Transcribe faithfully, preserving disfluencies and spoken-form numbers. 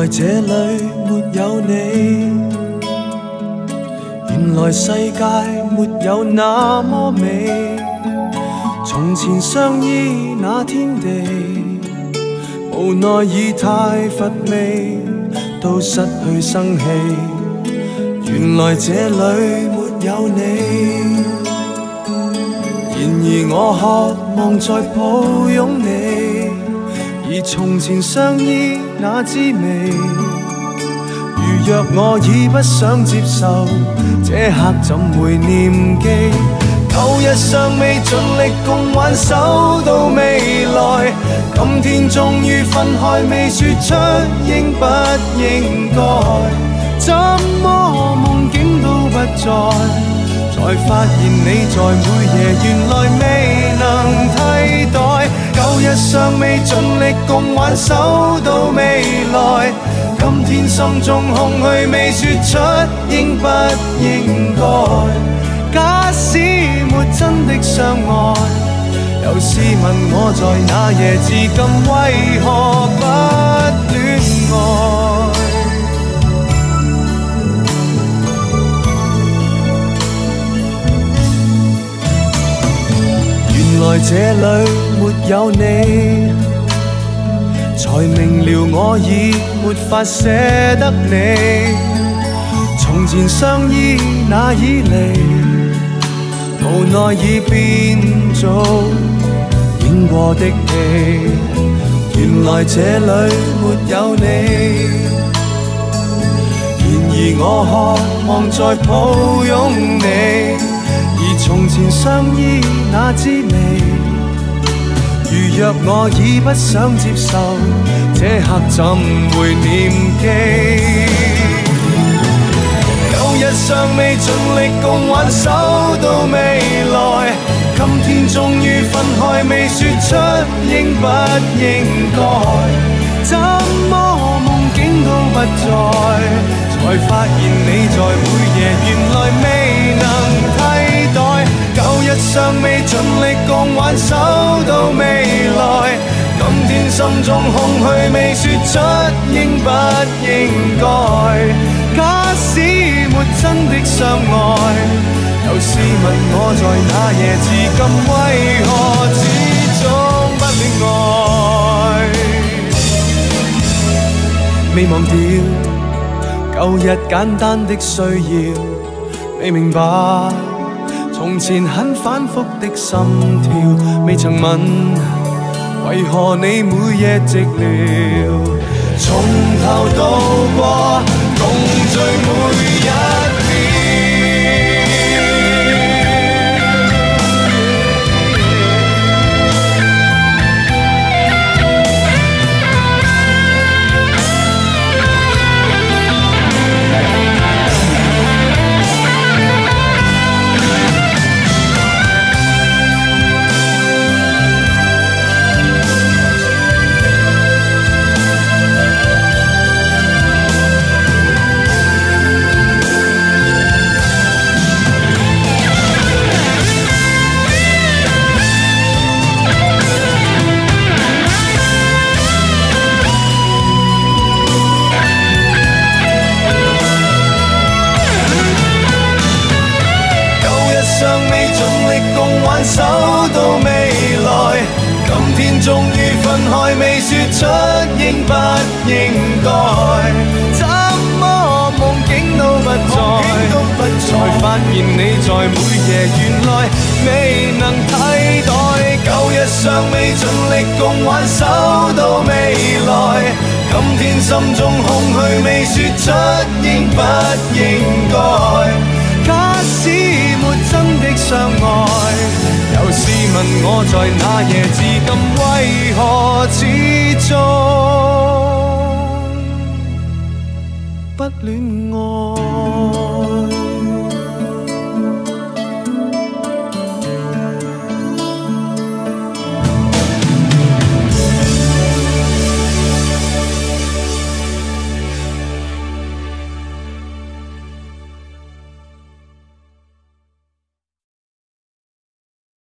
這裏沒有你，原來世界沒有那麼美。從前相依那天地，無奈已太乏味，都失去生氣。原來這裏沒有你，然而我渴望再抱擁你，而從前相依那滋味。如若我已不想接受，這刻怎會念記？舊日尚未盡力共挽手到未來，今天終於分開，未說出應不應該。怎麼夢境都不在，才發現你在每夜原來未能替代。舊日尚未盡力共挽手到未來，今天心中空虛，未說出應不應該。假使沒真的相愛，又試問我在那夜至今為何不戀愛？原來這裏沒有你，才明了我已沒法捨得你。從前相依那以嚟，無奈已變做演過的戲。原來這裏沒有你，然而我渴望再抱擁你，而從前相依那滋味。如若我已不想接受，這刻怎會念記？舊日尚未盡力共挽手到未來，今天終於分開，未說出應不應該。怎麼夢境都不在，才發現你在每夜原來未能替代。舊日尚未盡力共挽手到未來，今天心中空虛，未說出應不應該。假使沒真的相愛，又試問我在那夜至今為何始終不戀愛？未忘掉舊日簡單的需要，未明白從前很反覆的心跳，未曾問為何你每夜寂寥。從頭到過，共聚每一秒。手到未來，今天終於分開，未說出應不應該。怎麼夢境都不在，才發現你在每夜原來未能替代。舊日尚未盡力共挽手到未來，今天心中空虛，未說出應不應該。假使沒真的相愛，又試問我在那夜至今為何始終不戀愛？